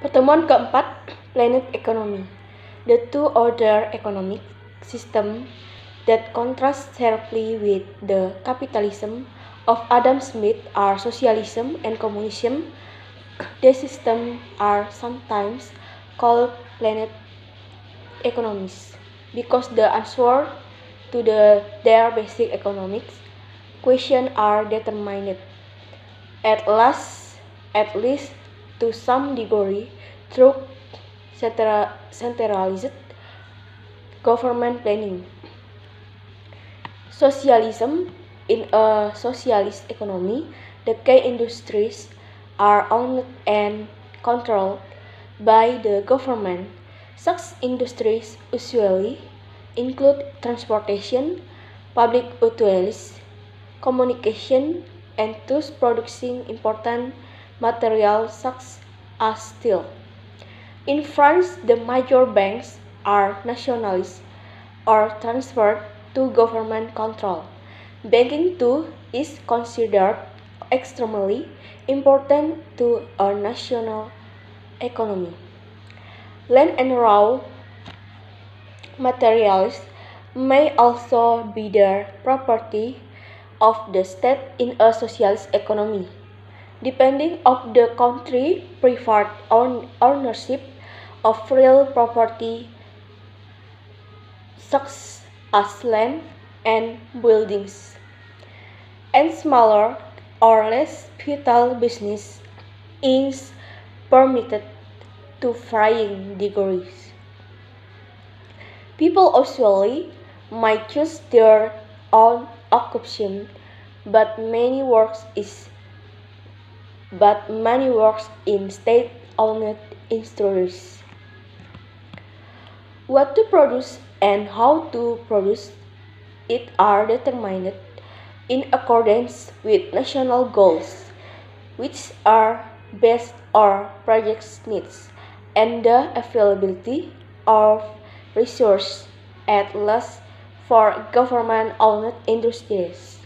Pertemuan keempat, Planet Economy. The two-order economic system that contrasts sharply with the capitalism of Adam Smith are socialism and communism. These systems are sometimes called planet economies because the answer to their basic economics questions are determined at least to some degree through centralized government planning. Socialism. In a socialist economy, the key industries are owned and controlled by the government. Such industries usually include transportation, public utilities, communication, and thus producing important materials such as steel. In France, the major banks are nationalized or transferred to government control. Banking too is considered extremely important to a national economy. Land and raw materials may also be the property of the state in a socialist economy. Depending on the country, preferred ownership of real property such as land and buildings, and smaller or less vital business is permitted to varying degrees. People usually might choose their own occupation, but many works in state-owned industries. What to produce and how to produce it are determined in accordance with national goals, which are based on project needs and the availability of resources at least for government-owned industries.